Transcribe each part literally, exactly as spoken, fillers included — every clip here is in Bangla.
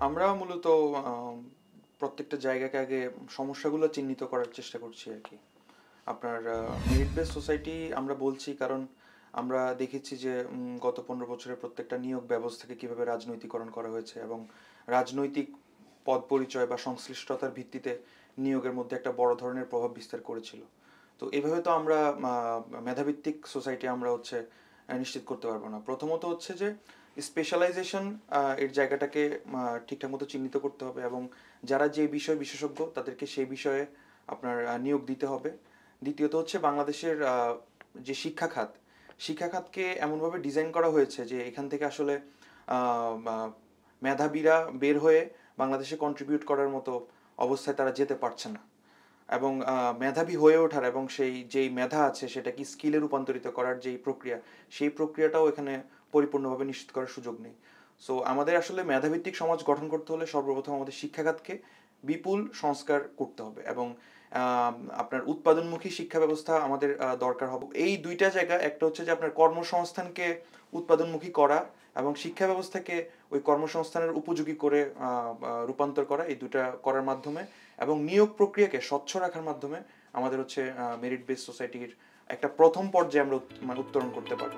আমরা মূলত আম প্রত্যেকটা জায়গাকে আগে সমস্যাগুলো চিহ্নিত করার চেষ্টা করছি আরকি। আপনার আ মেরিট বেস সোসাইটি আমরা বলছি কারণ আমরা দেখেছি যে উম গত পনেরো বছরে প্রত্যেকটা নিয়োগ ব্যবস্থাকে কিভাবে রাজনৈতিকরণ করা হয়েছে এবং রাজনৈতিক পদ পরিচয় বা সংশ্লিষ্টতার ভিত্তিতে নিয়োগের মধ্যে একটা বড় ধরনের প্রভাব বিস্তার করেছিল। তো এভাবে তো আমরা আ মেধাভিত্তিক সোসাইটি আমরা হচ্ছে আ নিশ্চিত করতে পারব না। প্রথমত হচ্ছে যে স্পেশালাইজেশন আ এর জায়গাটাকে আ ঠিকঠাক মতো চিহ্নিত করতে হবে এবং যারা যে বিষয়ে বিশেষজ্ঞ তাদেরকে সেই বিষয়ে আপনার আ নিয়োগ দিতে হবে। দ্বিতীয়ত হচ্ছে বাংলাদেশের আ যে শিক্ষা খাত, শিক্ষা খাতকে এমনভাবে ডিজাইন করা হয়েছে যে এখান থেকে আসলে আ মা মেধাবীরা বের হয়ে বাংলাদেশে কন্ট্রিবিউট করার মতো অবস্থায় তারা যেতে পারছে না। এবং আ মেধাবী হয়ে ওঠার এবং সেই যেই মেধা আছে সেটাকে স্কিলে রূপান্তরিত করার যেই প্রক্রিয়া, সেই প্রক্রিয়াটাও এখানে পরিপূর্ণভাবে নিশ্চিত করার সুযোগ নেই। সো আমাদের আসলে মেধাভিত্তিক সমাজ গঠন করতে হলে সর্বপ্রথম আমাদের শিক্ষা খাতকে বিপুল সংস্কার করতে হবে এবং আ আপনার উৎপাদনমুখী শিক্ষা ব্যবস্থা আমাদের আ দরকার হবে। এই দুই টা জায়গা, একটা হচ্ছে যে আপনার কর্মসংস্থানকে উৎপাদনমুখী করা এবং শিক্ষা ব্যবস্থাকে ওই কর্মসংস্থানের উপযোগী করে আ আ রূপান্তর করা, এই দুই টা করার মাধ্যমে এবং নিয়োগ প্রক্রিয়াকে স্বচ্ছ রাখার মাধ্যমে আমাদের হচ্ছে আ মেরিট বেস সোসাইটির একটা প্রথম পর্যায়ে আমরা উত মানে উত্তরণ করতে পারব।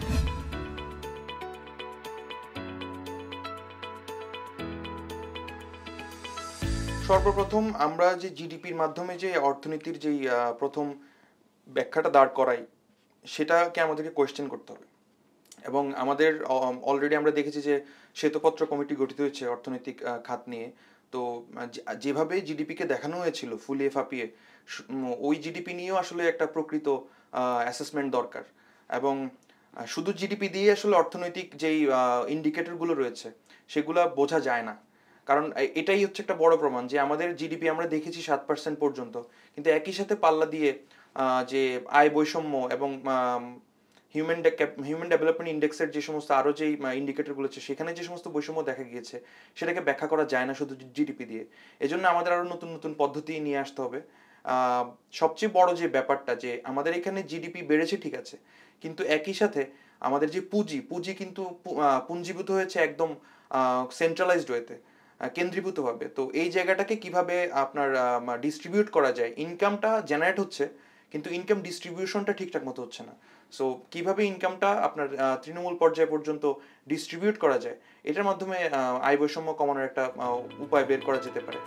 সর্বপ্রথম আমরা যে জিডিপির মাধ্যমে যে অর্থনীতির যেই আ প্রথম ব্যাখ্যাটা দাঁড় করাই, সেটাকে আমাদেরকে কোয়েশ্চেন করতে হবে। এবং আমাদের অ অলরেডি আমরা দেখেছি যে শ্বেতপত্র কমিটি গঠিত হয়েছে অর্থনৈতিক আ খাত নিয়ে। তো আ যে যেভাবে জিডিপিকে দেখানো হয়েছিল ফুলিয়ে ফাঁপিয়ে, সু ওই জিডিপি নিয়েও আসলে একটা প্রকৃত আ অ্যাসেসমেন্ট দরকার। এবং আ শুধু জিডিপি দিয়ে আসলে অর্থনৈতিক যেই আ ইন্ডিকেটর গুলো রয়েছে, সেগুলা বোঝা যায় না। কারণ এ এটাই হচ্ছে একটা বড় প্রমাণ যে আমাদের জিডিপি আমরা দেখেছি সাত পার্সেন্ট পর্যন্ত। কিন্তু একই সাথে পাল্লা দিয়ে আ যে আয় বৈষম্য এবং আম হিউম্যান ডে ক্যাপ হিউম্যান ডেভেলপমেন্ট ইন্ডেক্সের যে সমস্ত আরো যেই আ ইন্ডিকেটর গুলো আছে সেখানে যে সমস্ত বৈষম্য দেখা গিয়েছে, সেটাকে ব্যাখ্যা করা যায় না শুধু জি জিডিপি দিয়ে। এজন্য আমাদের আরো নতুন, নতুন পদ্ধতি নিয়ে আসতে হবে। আ সবচেয়ে বড় যে ব্যাপারটা যে আমাদের এখানে জিডিপি বেড়েছে ঠিক আছে। কিন্তু একই সাথে আমাদের যে পুঁজি, পুঁজি কিন্তু পু আ পুঞ্জীভূত হয়েছে একদম আ সেন্ট্রালাইজড ওয়েতে, আ কেন্দ্রীভূতভাবে। তো এই জায়গাটাকে কিভাবে আপনার আ মা ডিস্ট্রিবিউট করা যায়? ইনকামটা জেনারেট হচ্ছে, কিন্তু ইনকাম ডিস্ট্রিবিউশনটা ঠিকঠাক মতো হচ্ছে না। সো কিভাবে ইনকামটা আপনার আ তৃণমূল পর্যায় পর্যন্ত ডিস্ট্রিবিউট করা যায়, এটার মাধ্যমে আ আয় বৈষম্য কমানোর একটা আ উপায় বের করা যেতে পারে।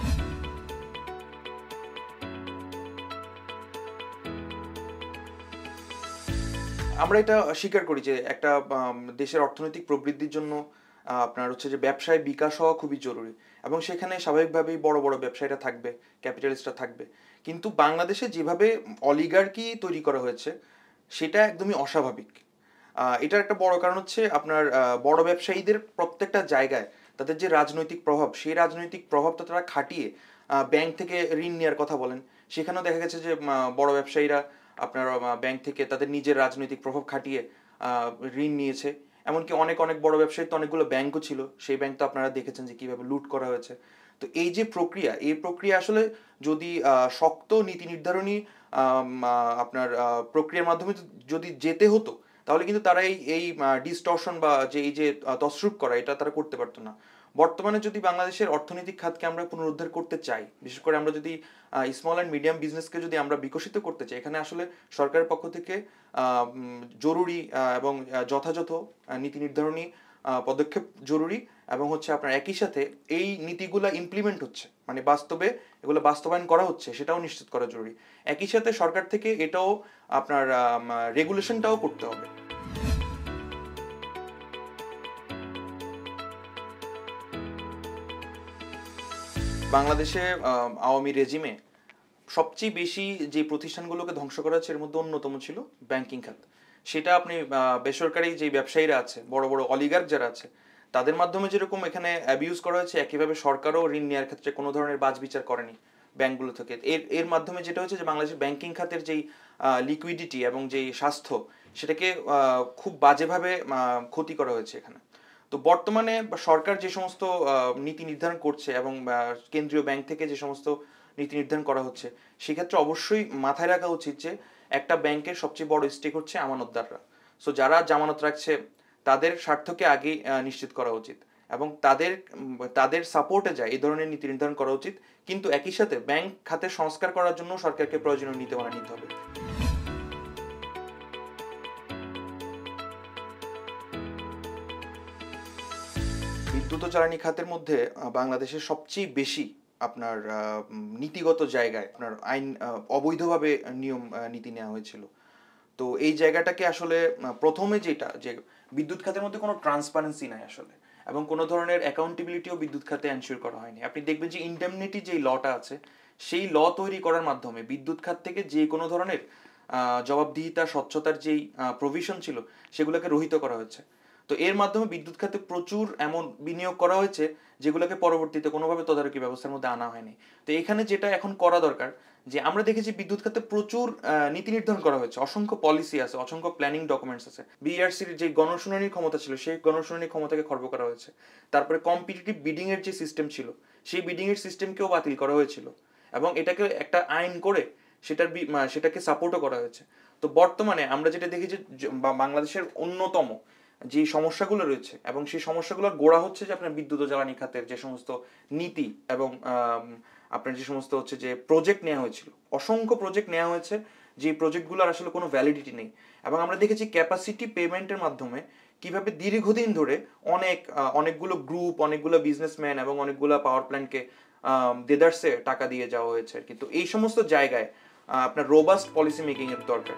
আমরা এটা স্বীকার করি যে একটা আম দেশের অর্থনৈতিক প্রবৃদ্ধির জন্য আ আপনার হচ্ছে যে ব্যবসায় বিকাশ হওয়া খুবই জরুরি। এবং সেখানে স্বাভাবিকভাবেই বড়, বড় ব্যবসায়ীরা থাকবে, ক্যাপিটালিস্টরা থাকবে। কিন্তু বাংলাদেশে যেভাবে অলিগার্কি তৈরি করা হয়েছে, সেটা একদমই অস্বাভাবিক। আ এটার একটা বড় কারণ হচ্ছে আপনার আ বড় ব্যবসায়ীদের প্রত্যেকটা জায়গায় তাদের যে রাজনৈতিক প্রভাব, সেই রাজনৈতিক প্রভাবটা তারা খাটিয়ে আ ব্যাংক থেকে ঋণ নেয়ার কথা বলেন। সেখানেও দেখা গেছে যে মা বড় ব্যবসায়ীরা আপনার আ ব্যাংক থেকে তাদের নিজের রাজনৈতিক প্রভাব খাটিয়ে আ ঋণ নিয়েছে। এমনকি অনেক, অনেক বড় ব্যবসায়ীর তো অনেকগুলো ব্যাংকও ছিল। সেই ব্যাংক তো আপনারা দেখেছেন যে কিভাবে লুট করা হয়েছে। তো এই যে প্রক্রিয়া, এই প্রক্রিয়া আসলে যদি আ শক্ত নীতি নির্ধারণী আম আ আপনার আ প্রক্রিয়ার মাধ্যমে যদি যেতে হতো, তাহলে কিন্তু তারা এই এই আ ডিসটরশন বা যে এই যে আ তছরূপ করা, এটা তারা করতে পারত না। বর্তমানে যদি বাংলাদেশের অর্থনৈতিক খাতকে আমরা পুনরুদ্ধার করতে চাই, বিশেষ করে আমরা যদি আ স্মল অ্যান্ড মিডিয়াম বিজনেসকে যদি আমরা বিকশিত করতে চাই, এখানে আসলে সরকারের পক্ষ থেকে আ উম জরুরি আ এবং আ যথাযথ আ নীতি নির্ধারণী আ পদক্ষেপ জরুরি এবং হচ্ছে আপনার একই সাথে এই নীতিগুলা ইমপ্লিমেন্ট হচ্ছে। মানে বাস্তবে এগুলো বাস্তবায়ন করা হচ্ছে, সেটাও নিশ্চিত করা জরুরি। একই সাথে সরকার থেকে এটাও আপনার আম রেগুলেশনটাও করতে হবে। বাংলাদেশে আ আওয়ামী রেজিমে সবচেয়ে বেশি যে প্রতিষ্ঠানগুলোকে ধ্বংস করা হয়েছে এর মধ্যে অন্যতম ছিল ব্যাংকিং খাত। সেটা আপনি আ বেসরকারি যে ব্যবসায়ীরা আছে, বড়, বড় অলিগার্ক যারা আছে, তাদের মাধ্যমে যেরকম এখানে অ্যাবিউজ করা হয়েছে, একইভাবে সরকারও ঋণ নেওয়ার ক্ষেত্রে কোনো ধরনের বাছবিচার করেনি ব্যাংকগুলো থেকে। এর এর মাধ্যমে যেটা হচ্ছে যে বাংলাদেশের ব্যাংকিং খাতের যেই আ লিকুইডিটি এবং যেই স্বাস্থ্য, সেটাকে আ খুব বাজেভাবে আ ক্ষতি করা হয়েছে এখানে। তো বর্তমানে সরকার যে সমস্ত আ নীতি নির্ধারণ করছে এবং আ কেন্দ্রীয় ব্যাংক থেকে যে সমস্ত নীতি নির্ধারণ করা হচ্ছে, সেক্ষেত্রে অবশ্যই মাথায় রাখা উচিত যে একটা ব্যাংকের সবচেয়ে বড় স্টেক হচ্ছে আমানতদাররা। সো যারা জামানত রাখছে তাদের স্বার্থকে আগেই আ নিশ্চিত করা উচিত। এবং তাদের তাদের সাপোর্টে যায় এই ধরনের নীতি নির্ধারণ করা উচিত। কিন্তু একই সাথে ব্যাংক খাতের সংস্কার করার জন্য সরকারকে প্রয়োজনীয় নীতিমালা নিতে হবে। বিদ্যুৎ ও জ্বালানি খাতের মধ্যে বাংলাদেশের সবচেয়ে বেশি আপনার নীতিগত জায়গায় আপনার আইন অবৈধভাবে নিয়ম নীতি নেওয়া হয়েছিল। তো এই জায়গাটাকে আসলে প্রথমে যেটা যে বিদ্যুৎ খাতের মধ্যে কোনো ট্রান্সপারেন্সি নাই আসলে, এবং কোনো ধরনের অ্যাকাউন্টেবিলিটিও বিদ্যুৎ খাতে এনশিওর করা হয়নি। আপনি দেখবেন যে ইন্ডেমনিটি যেই লটা আছে সেই ল তৈরি করার মাধ্যমে বিদ্যুৎ খাত থেকে যে কোনো ধরনের জবাবদিহিতা স্বচ্ছতার যেই প্রভিশন ছিল সেগুলোকে রহিত করা হয়েছে। তো এর মাধ্যমে বিদ্যুৎ খাতে প্রচুর এমন বিনিয়োগ করা হয়েছে যেগুলোকে পরবর্তীতে কোনোভাবে তদারকি ব্যবস্থার মধ্যে আনা হয়নি। তো এখানে যেটা এখন করা দরকার, যে আমরা দেখেছি বিদ্যুৎ খাতে প্রচুর নীতি নির্ধারণ করা হয়েছে, অসংখ্য পলিসি আছে, অসংখ্য প্ল্যানিং ডকুমেন্টস আছে। বিইআরসির যে গণশুনানির ক্ষমতা ছিল সেই গণশুনানির ক্ষমতাকে খর্ব করা হয়েছে। তারপরে কম্পিটিটিভ বিডিং এর যে সিস্টেম ছিল সেই বিডিং এর সিস্টেমকেও বাতিল করা হয়েছিল, এবং এটাকে একটা আইন করে সেটার সেটাকে সাপোর্টও করা হয়েছে। তো বর্তমানে আমরা যেটা দেখি যে বাংলাদেশের অন্যতম যে সমস্যাগুলো রয়েছে, এবং সেই সমস্যাগুলোর গোড়া হচ্ছে যে আপনার বিদ্যুৎ ও জ্বালানি খাতের যে সমস্ত নীতি এবং আপনার যে সমস্ত হচ্ছে যে প্রজেক্ট নেওয়া হয়েছিল, অসংখ্য প্রজেক্ট নেওয়া হয়েছে যে প্রজেক্টগুলোর আসলে কোনো ভ্যালিডিটি নেই। এবং আমরা দেখেছি ক্যাপাসিটি পেমেন্টের মাধ্যমে কিভাবে দীর্ঘদিন ধরে অনেক অনেকগুলো গ্রুপ, অনেকগুলো বিজনেসম্যান এবং অনেকগুলো পাওয়ার প্ল্যান্টকে দেদারসে টাকা দিয়ে যাওয়া হয়েছে। কিন্তু এই সমস্ত জায়গায় আপনার রোবাস্ট পলিসি মেকিং এর দরকার।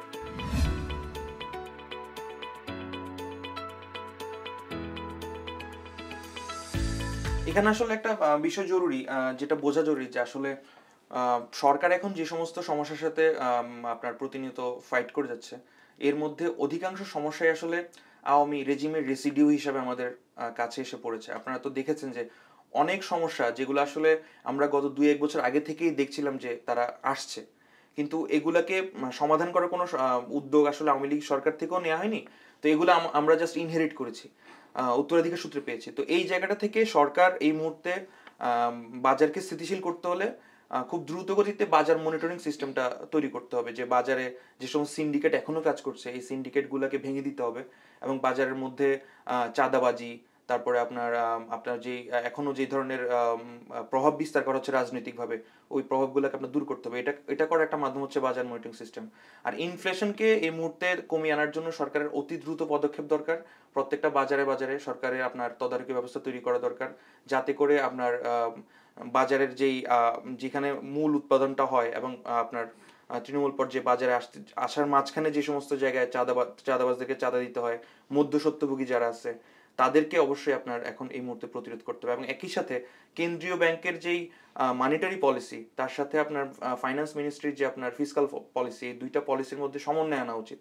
এখানে আসলে একটা বিষয় জরুরি, যেটা বোঝা জরুরি, যে আসলে সরকার এখন যে সমস্ত সমস্যার সাথে আপনার প্রতিনিয়ত ফাইট করে যাচ্ছে এর মধ্যে অধিকাংশ সমস্যাই আসলে আওয়ামী রেজিমের রেসিডিউ হিসাবে আমাদের কাছে এসে পড়েছে। আপনারা তো দেখেছেন যে অনেক সমস্যা যেগুলো আসলে আমরা গত দুই এক বছর আগে থেকেই দেখছিলাম যে তারা আসছে, কিন্তু এগুলাকে সমাধান করার কোনো উদ্যোগ আসলে আওয়ামী লীগ সরকার থেকেও নেওয়া হয়নি। তো এগুলো আমরা জাস্ট ইনহেরিট করেছি, উত্তরাধিকার সূত্রে পেয়েছি। তো এই জায়গাটা থেকে সরকার এই মুহূর্তে বাজারকে স্থিতিশীল করতে হলে খুব দ্রুত গতিতে বাজার মনিটরিং সিস্টেমটা তৈরি করতে হবে, যে বাজারে যে সমস্ত সিন্ডিকেট এখনো কাজ করছে এই সিন্ডিকেটগুলোকে ভেঙে দিতে হবে, এবং বাজারের মধ্যে চাঁদাবাজি, তারপরে আপনার আপনার যে এখনো যে ধরনের প্রভাব বিস্তার করা হচ্ছে রাজনৈতিকভাবে ওই প্রভাবগুলোকে আপনার দূর করতে হবে। এটা এটা করার একটা মাধ্যম হচ্ছে বাজার মনিটরিং সিস্টেম। আর ইনফ্লেশনকে এই মুহূর্তে কমিয়ে আনার জন্য সরকারের অতি দ্রুত পদক্ষেপ দরকার। প্রত্যেকটা বাজারে বাজারে সরকারের আপনার তদারকি ব্যবস্থা তৈরি করা দরকার, যাতে করে আপনার বাজারের যেই যেখানে মূল উৎপাদনটা হয় এবং আপনার তৃণমূল পর্যায়ে বাজারে আসতে আসার মাঝখানে যে সমস্ত জায়গায় চাঁদাবাজ চাঁদাবাজদেরকে চাঁদা দিতে হয়, মধ্যস্বত্বভোগী যারা আছে তাদেরকে অবশ্যই আপনার এখন এই মুহূর্তে প্রতিরোধ করতে হবে। এবং একই সাথে কেন্দ্রীয় ব্যাংকের যেই মানিটারি পলিসি তার সাথে আপনার ফাইন্যান্স মিনিস্ট্রির যে আপনার ফিসকাল পলিসি, এই দুইটা পলিসির মধ্যে সমন্বয় আনা উচিত।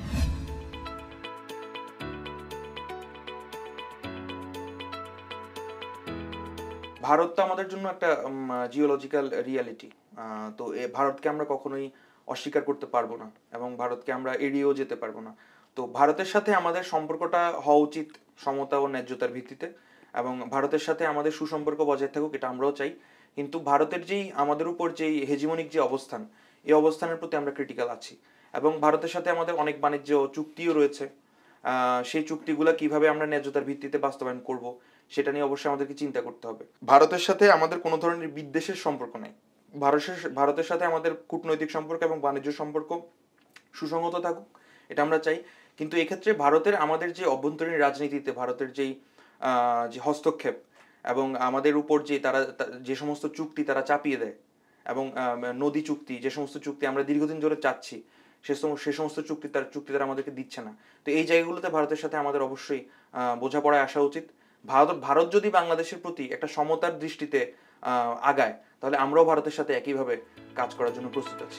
ভারত তো আমাদের জন্য একটা জিওলজিক্যাল রিয়ালিটি। তো এ ভারতকে আমরা কখনোই অস্বীকার করতে পারবো না, এবং ভারতকে আমরা এড়িয়েও যেতে পারবো না। তো ভারতের সাথে আমাদের সম্পর্কটা হওয়া উচিত সমতা ও ন্যায্যতার ভিত্তিতে, এবং ভারতের সাথে আমাদের সুসম্পর্ক বজায় থাকুক, এটা আমরাও চাই। কিন্তু ভারতের যেই আমাদের উপর যেই হেজিমনিক যে অবস্থান, এই অবস্থানের প্রতি আমরা ক্রিটিক্যাল আছি, এবং ভারতের সাথে আমাদের অনেক বাণিজ্য চুক্তিও রয়েছে। সেই চুক্তিগুলো কিভাবে আমরা ন্যায্যতার ভিত্তিতে বাস্তবায়ন করব সেটা নিয়ে অবশ্যই আমাদেরকে চিন্তা করতে হবে। ভারতের সাথে আমাদের কোনো ধরনের বিদ্বেষের সম্পর্ক নেই। ভারতের ভারতের সাথে আমাদের কূটনৈতিক সম্পর্ক এবং বাণিজ্য সম্পর্ক সুসংহত থাকুক, এটা আমরা চাই। কিন্তু এক্ষেত্রে ভারতের আমাদের যে অভ্যন্তরীণ রাজনীতিতে ভারতের যেই যে হস্তক্ষেপ এবং আমাদের উপর যে তারা যে সমস্ত চুক্তি তারা চাপিয়ে দেয়, এবং নদী চুক্তি, যে সমস্ত চুক্তি আমরা দীর্ঘদিন ধরে চাচ্ছি সে সে সমস্ত চুক্তি তার চুক্তি তারা আমাদেরকে দিচ্ছে না। তো এই জায়গাগুলোতে ভারতের সাথে আমাদের অবশ্যই বোঝাপড়ায় আসা উচিত। ভারত ভারত যদি বাংলাদেশের প্রতি একটা সমতার দৃষ্টিতে আগায় তাহলে আমরাও ভারতের সাথে একইভাবে কাজ করার জন্য প্রস্তুত আছি।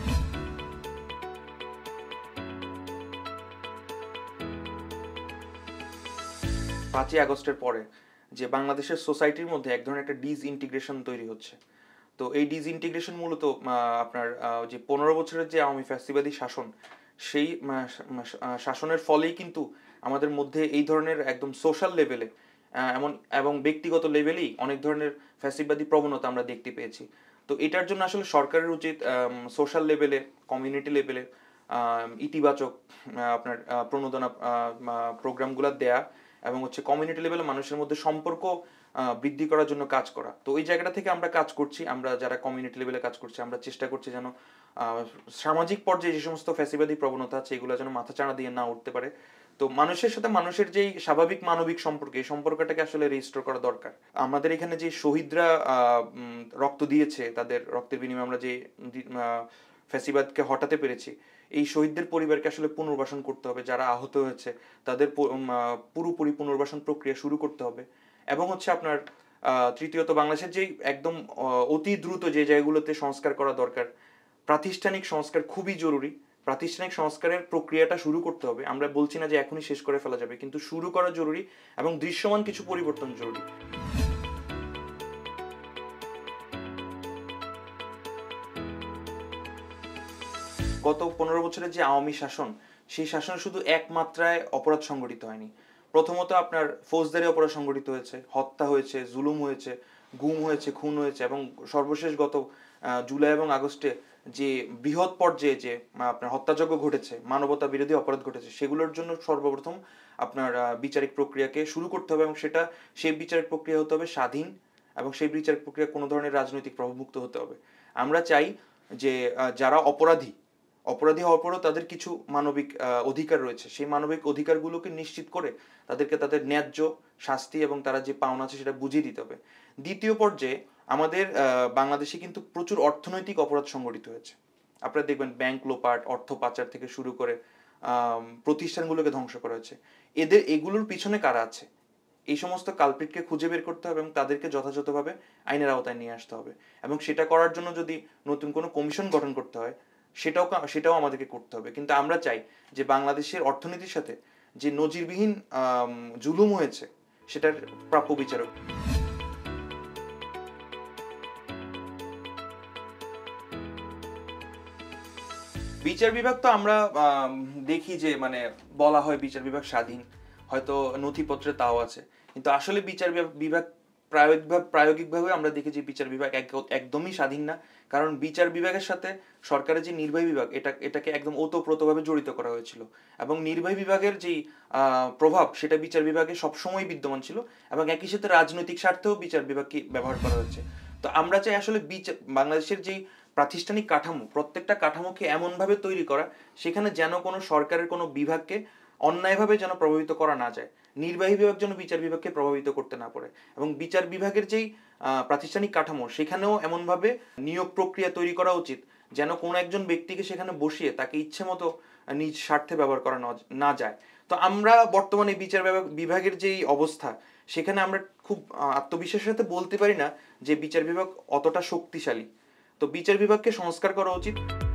পাঁচই আগস্টের পরে যে বাংলাদেশের সোসাইটির মধ্যে এক ধরনের একটা ডিসইন্টিগ্রেশন তৈরি হচ্ছে। তো এই ডিসইন্টিগ্রেশন মূলত আপনার যে পনেরো বছরের যে আওয়ামী ফ্যাসিবাদী শাসন, সেই শাসনের ফলেই কিন্তু আমাদের মধ্যে এই ধরনের একদম সোশ্যাল লেভেলে এমন এবং ব্যক্তিগত লেভেলেই অনেক ধরনের ফ্যাসিবাদী প্রবণতা আমরা দেখতে পেয়েছি। তো এটার জন্য আসলে সরকারের উচিত সোশ্যাল লেভেলে, কমিউনিটি লেভেলে ইতিবাচক আপনার প্রণোদনা প্রোগ্রামগুলো দেয়া, এবং হচ্ছে কমিউনিটি লেভেলে মানুষের মধ্যে সম্পর্ক বৃদ্ধি করার জন্য কাজ করা। তো ওই জায়গাটা থেকে আমরা কাজ করছি, আমরা যারা কমিউনিটি লেভেলে কাজ করছি আমরা চেষ্টা করছি যেন সামাজিক পর্যায়ে যে সমস্ত ফ্যাসিবাদী প্রবণতা আছে এগুলো যেন মাথাচাড়া দিয়ে না উঠতে পারে। তো মানুষের সাথে মানুষের যেই স্বাভাবিক মানবিক সম্পর্ক, এই সম্পর্কটাকে আসলে রেজিস্টোর করা দরকার। আমাদের এখানে যে শহীদরা রক্ত দিয়েছে, তাদের রক্তের বিনিময়ে আমরা যে ফ্যাসিবাদকে হটাতে পেরেছি, এই শহীদদের পরিবারকে আসলে পুনর্বাসন করতে হবে। যারা আহত হয়েছে তাদের পুরোপুরি পুনর্বাসন প্রক্রিয়া শুরু করতে হবে। এবং হচ্ছে আপনার তৃতীয়ত বাংলাদেশের যেই একদম অতি দ্রুত যে জায়গাগুলোতে সংস্কার করা দরকার, প্রাতিষ্ঠানিক সংস্কার খুবই জরুরি। প্রাতিষ্ঠানিক সংস্কারের প্রক্রিয়াটা শুরু করতে হবে। আমরা বলছি না যে এখনই শেষ করে ফেলা যাবে, কিন্তু শুরু করা জরুরি এবং দৃশ্যমান কিছু পরিবর্তন জরুরি। গত পনেরো বছরের যে আওয়ামী শাসন, সেই শাসন শুধু এক মাত্রায় অপরাধ সংগঠিত হয়নি। প্রথমত আপনার ফৌজদারি অপরাধ সংগঠিত হয়েছে, হত্যা হয়েছে, জুলুম হয়েছে, গুম হয়েছে, খুন হয়েছে, এবং সর্বশেষ গত জুলাই এবং আগস্টে যে বৃহৎ পর্যায়ে যে আপনার হত্যাযজ্ঞ ঘটেছে, মানবতা বিরোধী অপরাধ ঘটেছে, সেগুলোর জন্য সর্বপ্রথম আপনার বিচারিক প্রক্রিয়াকে শুরু করতে হবে এবং সেটা সেই বিচারিক প্রক্রিয়া হতে হবে স্বাধীন, এবং সেই বিচারিক প্রক্রিয়া কোনো ধরনের রাজনৈতিক প্রভাবমুক্ত হতে হবে। আমরা চাই যে যারা অপরাধী অপরাধী হওয়ার পরেও তাদের কিছু মানবিক অধিকার রয়েছে, সেই মানবিক অধিকারগুলোকে নিশ্চিত করে তাদেরকে তাদের ন্যায্য শাস্তি এবং তারা যে পাওনা আছে সেটা বুঝিয়ে দিতে হবে। দ্বিতীয় পর্যায়ে আমাদের বাংলাদেশে কিন্তু প্রচুর অর্থনৈতিক অপরাধ সংগঠিত হয়েছে। আপনারা দেখবেন ব্যাংক লোপাট, অর্থ পাচার থেকে শুরু করে প্রতিষ্ঠানগুলোকে ধ্বংস করা হয়েছে। এদের এগুলোর পিছনে কারা আছে, এই সমস্ত কালপ্রিটকে খুঁজে বের করতে হবে এবং তাদেরকে যথাযথভাবে আইনের আওতায় নিয়ে আসতে হবে। এবং সেটা করার জন্য যদি নতুন কোনো কমিশন গঠন করতে হয় সেটাও সেটাও আমাদেরকে করতে হবে। কিন্তু আমরা চাই যে বাংলাদেশের অর্থনীতির সাথে যে নজিরবিহীন জুলুম হয়েছে সেটার প্রাপ্য বিচার। বিচার বিভাগ তো আমরা দেখি যে মানে বলা হয় বিচার বিভাগ স্বাধীন, হয়তো নথিপত্রে তাও আছে, কিন্তু আসলে বিচার বিভাগ প্রায়োগিকভাবে প্রায়োগিকভাবে আমরা দেখি যে বিচার বিভাগ একদমই স্বাধীন না। কারণ বিচার বিভাগের সাথে সরকারের যে নির্বাহী বিভাগ, এটা এটাকে একদম ওতপ্রোতভাবে জড়িত করা হয়েছিল, এবং নির্বাহী বিভাগের যেই প্রভাব সেটা বিচার বিভাগে সবসময় বিদ্যমান ছিল, এবং একই সাথে রাজনৈতিক স্বার্থেও বিচার বিভাগকে ব্যবহার করা হচ্ছে। তো আমরা চাই আসলে বিচার বাংলাদেশের যেই প্রাতিষ্ঠানিক কাঠামো, প্রত্যেকটা কাঠামোকে এমনভাবে তৈরি করা সেখানে যেন কোনো সরকারের কোনো বিভাগকে অন্যায়ভাবে যেন প্রভাবিত করা না যায়, নির্বাহী বিভাগ যেন বিচার বিভাগকে প্রভাবিত করতে না পারে, এবং বিচার বিভাগের যেই প্রাতিষ্ঠানিক কাঠামো সেখানেও এমনভাবে নিয়োগ প্রক্রিয়া তৈরি করা উচিত যেন কোনো একজন ব্যক্তিকে সেখানে বসিয়ে তাকে ইচ্ছে মতো নিজ স্বার্থে ব্যবহার করা না যায়। তো আমরা বর্তমানে বিচার বিভাগের যেই অবস্থা, সেখানে আমরা খুব আত্মবিশ্বাসের সাথে বলতে পারি না যে বিচার বিভাগ অতটা শক্তিশালী। তো বিচার বিভাগকে সংস্কার করা উচিত।